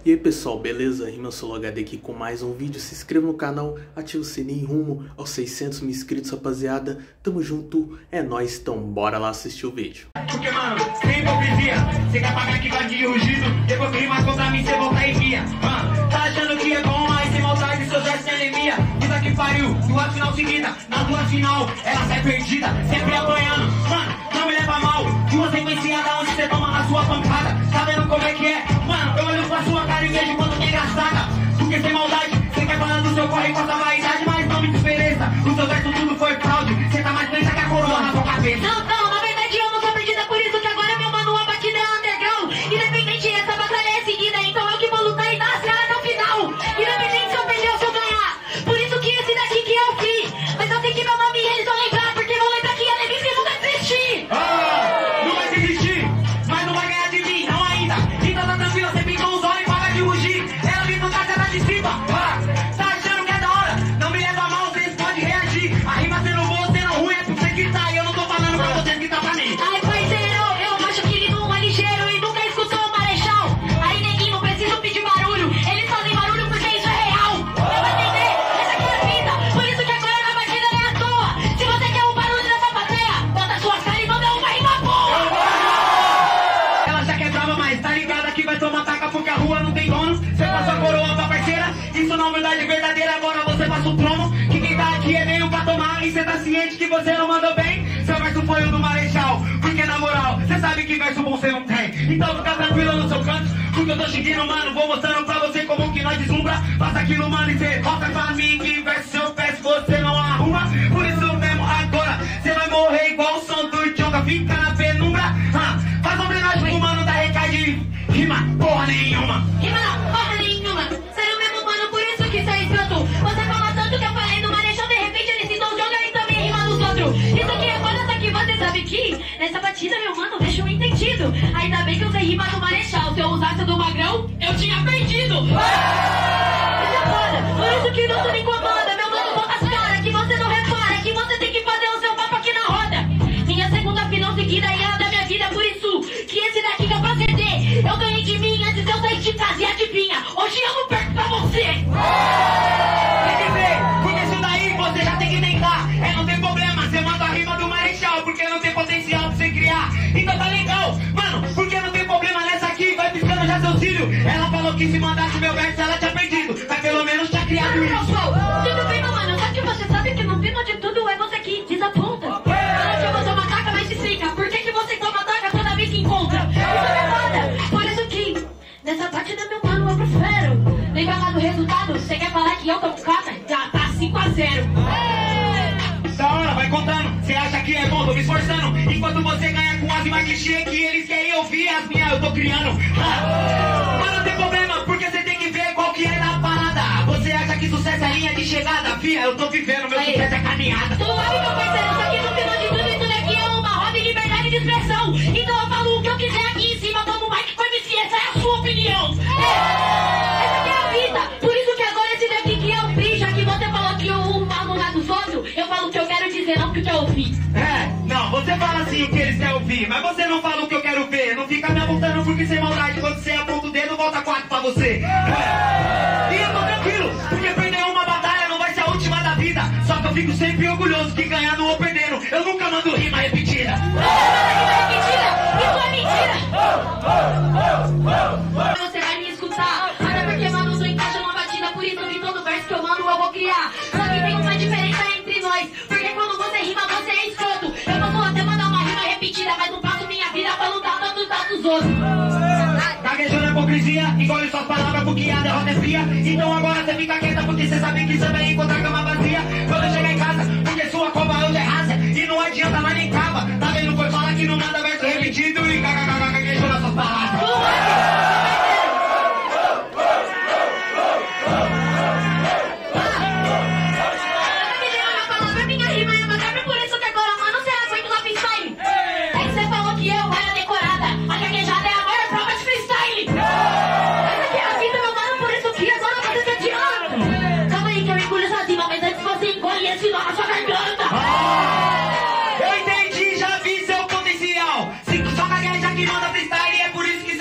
E aí pessoal, beleza? RimaSoloHD aqui com mais um vídeo. Se inscreva no canal, ativa o sininho rumo aos 600 mil inscritos, rapaziada. Tamo junto, é nóis, então bora lá assistir o vídeo. Porque, mano, sem hipocrisia, cê quer pagar que vai de rugido, depois que rima contra mim, cê volta e via. Tá achando que é bom, aí sem maldade, seus versos sem anemia. Puta que pariu, duas final seguida, na duas final, ela sai perdida, sempre apanhando. Mano, não me leva mal, duas sequenciadas onde cê toma na sua pancada. Tá vendo como é que é? Mano, eu olho pra sua cara e vejo quanto é engraçada. Porque sem maldade, cê quer falar do seu corre com essa vaidade, mas não me desmereça. O seu verso tudo foi fraude, cê tá mais presa que a coroa na sua cabeça. Não, na verdade eu não sou perdida, por isso que agora meu mano, a batida é underground. Independente, essa batalha é seguida, então eu que vou lutar e dar as caras até o final. Independente se eu perder ou se eu ganhar, por isso que esse daqui que é o fim. Mas eu sei que meu nome eles vão lembrar, porque vão lembrar que ela é viva e nunca desistir. Não vai desistir, mas não vai ganhar de mim, não ainda. Então tá tranquilo, você pintou os olhos e para de rugir. Ela me tocar, você tá de cima. Tá achando que é da hora? Não me leva mal, vocês podem reagir. A rima sendo boa, sendo ruim, é pra você que tá. E eu não tô falando pra vocês que tá pra mim. Ai, parceiro, eu acho que ele não é ligeiro e nunca escutou o Marechal. Aí, neguinho, não preciso pedir barulho. Eles fazem barulho porque isso é real. Eu vou entender, essa aqui é a vida. Por isso que agora na batida é à toa. Se você quer um barulho nessa plateia, bota suas caras e manda uma rima boa. Ela já que é brava, mas tá ligada que vai tomar taca porque a rua não tem dono. Você passa a coroa pra parceira, isso não é humildade verdadeira. Agora você passa o trono, que quem tá aqui é meio pra tomar. E você tá ciente que você não mandou bem. Seu verso foi o do Marechal, porque na moral, você sabe que verso bom você não tem. Então fica tranquilo no seu canto, porque eu tô seguindo, mano. Vou mostrando pra você como que nós deslumbra. Faça aquilo, mano, e cê volta pra mim. Que verso eu peço, você não arruma. Por isso mesmo agora, você vai morrer igual o som do Djonga. Fica na penumbra, faz homenagem pro mano da Recade. Rima porra nenhuma. Rima não, porra nenhuma. Sério mesmo, mano, por isso que cê é escroto. Você fala tanto que eu falei do Marechal, de repente ele citou o Djonga e também rima dos outros. Isso aqui é foda, só que você sabe que nessa batida, meu mano, deixa um entendido. Ainda bem que eu usei rima do Marechal. Se eu usasse a do Magrão, eu tinha perdido. Isso é foda, por isso que não me incomoda. Meu mano, bota as caras que você não repara, que você tem que fazer o seu papo aqui na roda. Minha segunda final seguida e ela da minha vida, por isso que esse daqui que é pra perder. Eu ganhei de mim antes de eu sair de casa e adivinha, hoje eu não perco pra você. Quer dizer, porque isso daí você já tem que tentar. Não tem problema, você manda a rima do Marechal, porque não tem potencial pra você criar. Então tá legal, mano, porque não tem problema nessa aqui, vai piscando já seu cílio. Ela falou que se mandasse meu verso ela tinha perdido, mas pelo menos tinha criado isso. Tudo bem, meu mano, só que você sabe que no final de tudo é você que desaponta. Fala que eu vou tomar taca, mas explica por que você toma taca toda vez que encontra. Isso é foda, por isso que nessa batida, meu mano, eu prefiro. Lembra lá do resultado? Você quer falar que eu tô com cara? Já tá 5-0. Da hora, vai contando, você acha que é bom, tô me esforçando. Enquanto você ganha com as rimas clichê que eles querem ouvir, as minhas eu tô criando. Mas não tem problema, porque você tem que ver qual que é da parada. Você acha que sucesso é linha de chegada? Fia, eu tô vivendo, meu sucesso é caminhada. Tu sabe, meu parceiro, só que no final de tudo isso daqui é uma roda de liberdade de expressão. Então eu falo o que eu quiser aqui em cima, tomo o mic pra MC, essa é a sua opinião. Essa aqui é a vida, por isso que agora esse daqui que é o free, já que você falou que o mal não é dos outros, eu falo o que eu quero dizer, não o que eu quero ouvir. Não, você fala assim o que eles querem ouvir, mas você não fala o que eu quero ver. Não fica me apontando porque sem maldade, quando você aponta o dedo, volta 4 pra você. E eu tô tranquilo, porque perder uma batalha não vai ser a última da vida. Só que eu fico sempre orgulhoso que ganhando ou perdendo, eu nunca mando rima repetida. Isso é mentira! Você vai me escutar, até porque, mano, não encaixa numa batida, por isso que todo verso que eu mando eu vou criar. Só que tem uma diferença entre nós, porque quando você rima, você é escroto. Eu posso até mandar uma rima repetida, mas não passo minha vida pra lutar tanto dos outros. Gaguejando a hipocrisia, engole suas palavras porque a derrota é fria. Então agora você fica quieta porque você sabe que você vai encontrar a cama vazia quando eu chegar em casa, porque sua cova hoje é rasa e não adianta mais nem cava. Tá vendo? Foi falar que não manda verso repetido e gaguejando as suas palavras. Minha rima é macabra, por isso que agora, mano, você aguenta lá freestyle. É que você falou que eu era decorada, a gaguejada é a maior prova de freestyle. Essa aqui é a vida, meu mano, por isso que agora você tá tirando. Calma aí que eu engulho essa rima, mas antes você engole esse nó na sua garganta. Eu entendi, já vi seu potencial. Se só gagueja que manda freestyle, é por isso que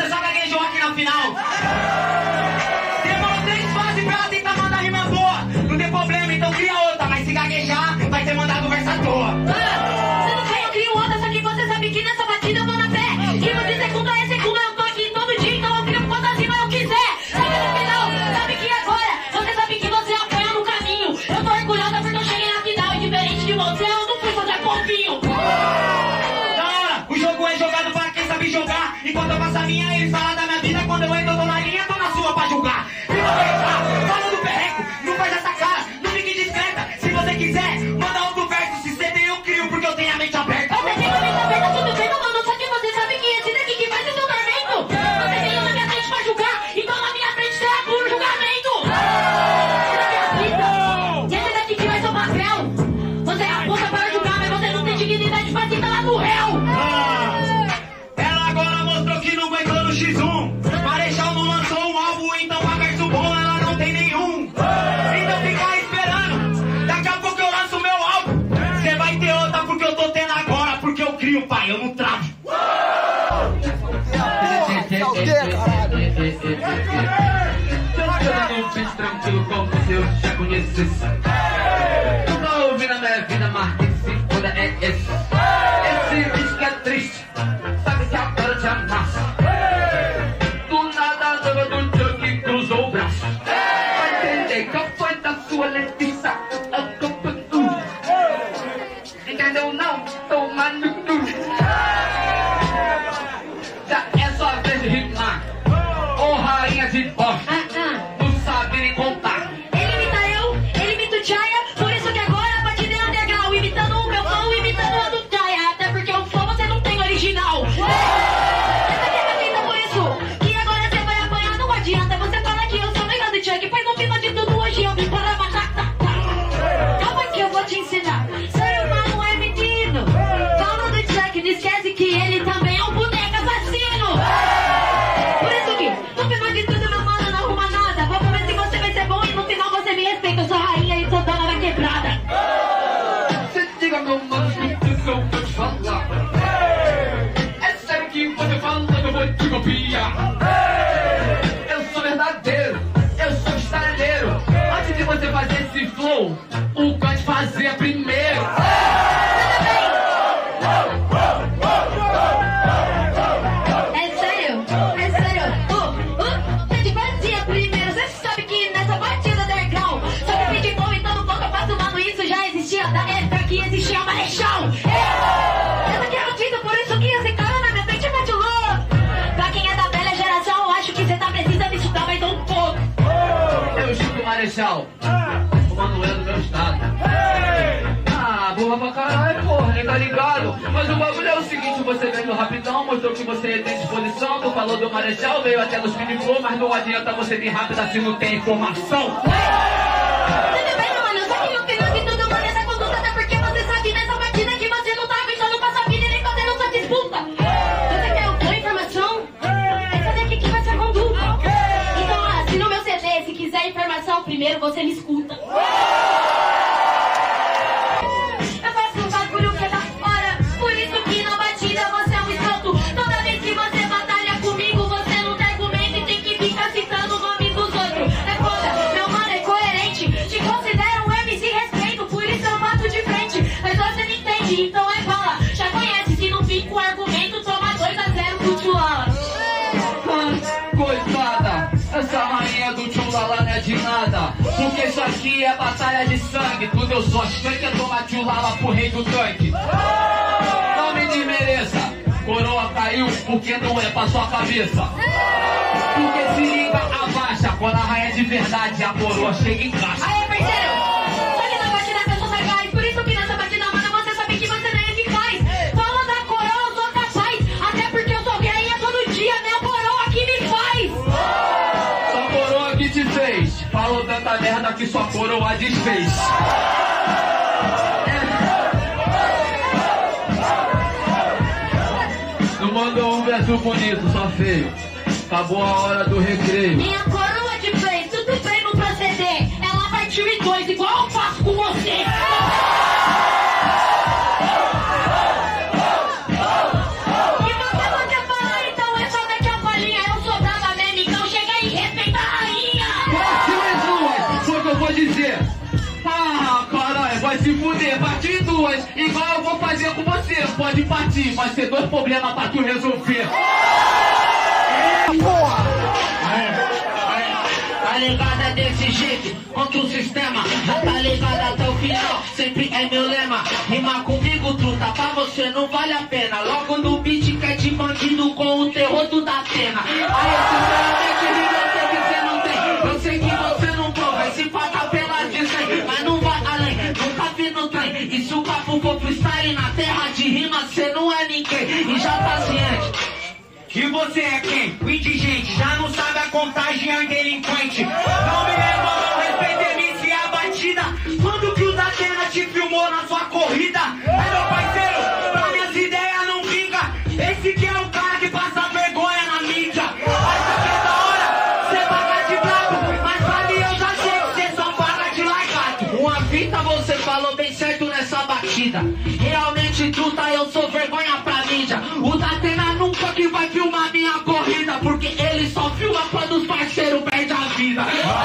pra tentar mandar rima boa. Não tem problema, então cria outra. Mas se gaguejar, vai ter mandado verso à toa. Você não quer, eu crio outra, só que você sabe que nessa batida eu vou na fé. Rima de segunda é segunda, eu tô aqui todo dia, então eu crio quantas rimas eu quiser. Sabe no final, sabe que agora, você sabe que você apanha no caminho. Eu tô orgulhosa porque eu cheguei na final, e diferente de você, eu não fui fazer pouquinho. Da hora, o jogo é jogado pra quem sabe jogar. Enquanto eu faço a minha, eles falam da minha vida. Quando eu entro, eu tô na linha, tô na sua pra julgar. Fala do perreco, não faz essa cara, não fique discreta. Se você quiser, manda outro verso. Se você tem, eu crio, porque eu tenho a mente aberta. Você tem a mente aberta, tudo bem, mano, só que você sabe que esse daqui que faz o seu tormento. Você tem na minha frente pra julgar, então na minha frente será por julgamento. Esse daqui é a vida, e esse daqui que vai ser o papel. Você é a puta para julgar, mas você não tem dignidade pra sentar lá no réu. Ela agora mostrou que não aguentou no X1. Marechal não lançou um álbum, então a verso bom ela não tem nenhum. Então fica esperando, daqui a pouco eu lanço meu álbum. Você vai ter outra porque eu tô tendo agora, porque eu crio, pai, eu não travo. Tranquilo como se eu já conhecesse. Tu tá ouvindo a minha vida, mas quem se foda é esse. Esse bicho que é triste, sabe que agora te amassa. Do nada a dama do Chuck cruzou o braço. Vai entender qual foi da sua lentiça. Entendeu não? Toma no cu. Já é sua vez de rimar. Ô rainha de bosta, não sabe nem contar. Ele imita eu, ele imita o Chaya, por isso que agora a batida é underground. Imitando o meu flow, imitando a do Chaya. Até porque o flow você não tem original. Essa aqui é a batida, por isso que agora você vai apanhar. Não adianta você falar que eu sou melhor do Chuck, pois no final de tudo hoje eu vim para matar. Calma que eu vou te ensinar. Ser humano é menino. Fala do Chuck, não esquece que ele também é um boneco assassino. Por isso que no final de tudo meu mano não arruma nada. Vamos ver se você vai ser bom e no final você me respeita. Eu sou a rainha e sou dona da quebrada. Você diga meu mano, tudo que eu vou te falar. É sério que você fala que eu vou te copiar. Eu sou verdadeiro, eu sou estalheiro. Antes de você fazer esse flow, o Kant fazia primeiro. É sério? É sério? Você fazia primeiro. Você sabe que nessa batida underground só que fique bom e todo pouco eu faço, mano. Isso já existia da época que existia Marechal. Essa aqui é a vida, por isso que esse cara na minha frente mete o louco. Pra quem é da velha geração, eu acho que você tá precisando estudar mais um pouco. Eu chuto o Marechal, o Manuel do meu estado. Ah, burra pra caralho, porra, nem tá ligado. Mas o bagulho é o seguinte, você veio rapidão, mostrou que você tem disposição. Tu falou do Marechal, veio até nos piniflou, mas não adianta você vir rápido assim, não tem informação. Tudo bem, meu mano, só que no final de tudo mano, essa conduta até porque você sabe nessa batida que você não tá aguentando passar vida e nem fazendo sua disputa. Você quer o que? Informação? Essa daqui que vai ser a conduta. Então, assina o meu CD, se quiser informação, primeiro você me escuta. Eu faço um bagulho que é da hora, por isso que na batida você é um escroto. Toda vez que você batalha comigo, você não tem argumento e tem que ficar citando o nome dos outros. É foda, meu mano é coerente, te considero um MC respeito, por isso eu bato de frente. Mas você não entende, então é bala. Já conhece, se não vir com argumento, toma 2-0 pro Tchulala. Coitada, essa rainha do Tchulala não é de nada. Porque isso aqui é batalha de sangue. Tudo eu sou tanque, eu tomar Tchulala pro rei do tanque. Não me desmereça, coroa caiu porque não é pra sua cabeça. Porque se liga, abaixa, quando a rainha de verdade a coroa chega em caixa. Aê, parceiro! Só que na batida eu sou sagaz, por isso que nessa batida, mano, você sabe que você não é eficaz. Fala da coroa, eu sou capaz, até porque eu sou rainha todo dia, minha coroa que me faz. Sua coroa que te fez, falou tanta merda que sua coroa desfez. Não mandou um verso bonito, só feio. Acabou a hora do recreio. Minha coroa de vez, tudo bem no proceder. Ela partiu em dois, igual eu faço com você. E você não quer falar, então é só daqui a palhinha. Eu sou brava mesmo, então chega aí, respeita a rainha. Brasil dois, igual eu vou fazer com você. Pode partir, vai ser 2 problemas pra tu resolver. Porra! Tá ligada desse jeito, contra o sistema. Já tá ligada até o final, sempre é meu lema. Rima comigo, truta, pra você não vale a pena. Logo no beat que é de bandido com o terror do da pena. Aí, sinceramente, eu sei que você não tem. Eu sei que você não prova, esse paga pela de 100. Mas não vai além, nunca vi no trem. E se o papo for freestyle na terra de rima, cê não é ninguém. E já tá ciente. E você é quem? O indigente, já não sabe a contagem, é um delinquente. Não me leva ao respeito, MC a batida. Quando que o Datena te filmou na sua corrida? É meu parceiro, pra minhas ideias não vinga. Esse que é o cara que passa vergonha na mídia. Acha que é da hora, cê paga de brabo. Mas sabe, eu já sei que cê só paga de largado. Uma fita você falou bem certo nessa batida. Realmente truta, eu sou vergonha pra mídia. O Datena nunca que vai filmar minha corrida, porque ele só filma quando os parceiros perdem a vida.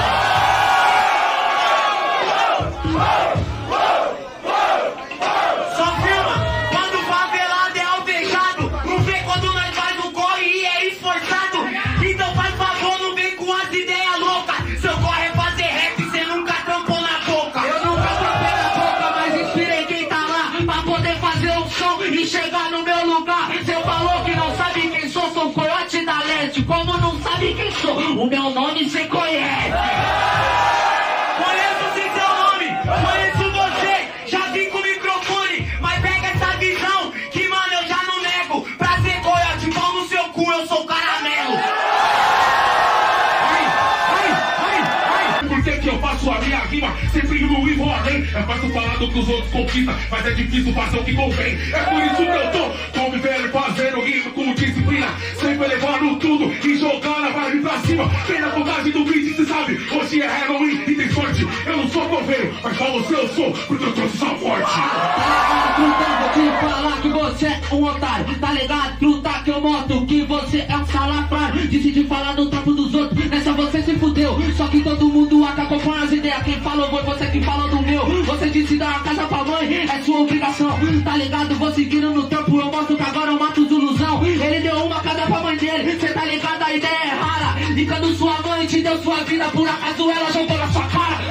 Só filma quando o favelado é alvejado. Não vê quando nós faz um corre e é esforçado. Então faz favor, não vem com as ideias loucas. Seu corre é fazer rap, cê nunca trampou na boca. Eu nunca trampei na boca, mas inspirei quem tá lá pra poder fazer um som e chegar no meu lugar. Cê falou que não sabe quem sou Coiote da Leste. Como não sabe quem sou, o meu nome cê conhece. Conheço sim seu nome, conheço você. Já vim com o microfone, mas pega essa visão que, mano, eu já não nego. Pra ser coiote, pau no seu cu, eu sou caramelo. Por que eu faço a minha rima? Sempre no e vou além. É fácil falar do que os outros conquistam, mas é difícil fazer o que convém. É por isso que eu tô convivendo, fazendo rima com disciplina. Sempre levando tudo e jogando a vibe pra cima. Tem na vontade do beat, cê sabe. Hoje é Halloween e tem sorte. Eu não sou coveiro, mas pra você eu sou, porque eu trouxe só forte. Tá ligado, truta, vou te falar que você é um otário. Tá ligado, truta, que eu mostro que você é um salafrário. Decidi falar do trampo dos outros, nessa você se fudeu. Só que todo mundo acabou com as ideias. Quem falou foi você que falou do meu. Você disse dar uma casa pra mãe, é sua obrigação. Tá ligado, vou seguindo no trampo. Eu mostro que agora eu mato os ilusão. Ele deu uma casa pra mãe dele, cê tá ligado, a ideia é rara. E quando sua mãe te deu sua vida, por acaso ela jogou na sua cara.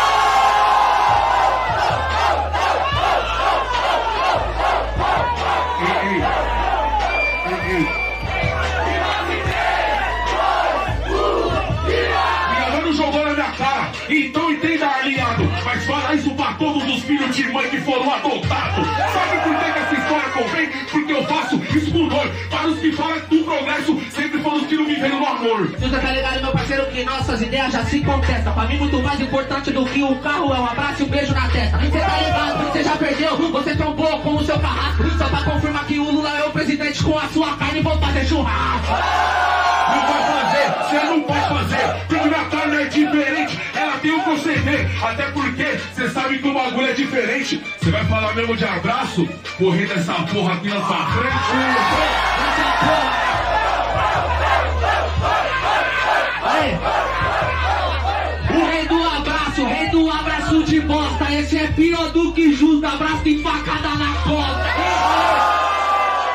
Minha mãe jogou na minha cara, então entenda, aliado. Mas fala isso pra todos os filhos de mãe que foram adotados. Sabe por que essa história convém? Porque eu faço isso com dor. Para os que falam do progresso, sempre foram os que não vivem no amor. Você tá ligado, meu parceiro, que nossas ideias já se contestam. Pra mim, muito mais importante do que o carro é um abraço e um beijo na testa. Você tá ligado, você já perdeu, você trombou com o seu carrasco. Só pra confirmar que o Lula é o presidente com a sua carne e vou fazer churrasco. Não vai fazer, você não vai fazer. Porque minha carne é diferente, ela tem um proceder. Até porque você sabe que o bagulho é diferente. Você vai falar mesmo de abraço? Correndo essa porra aqui na sua frente.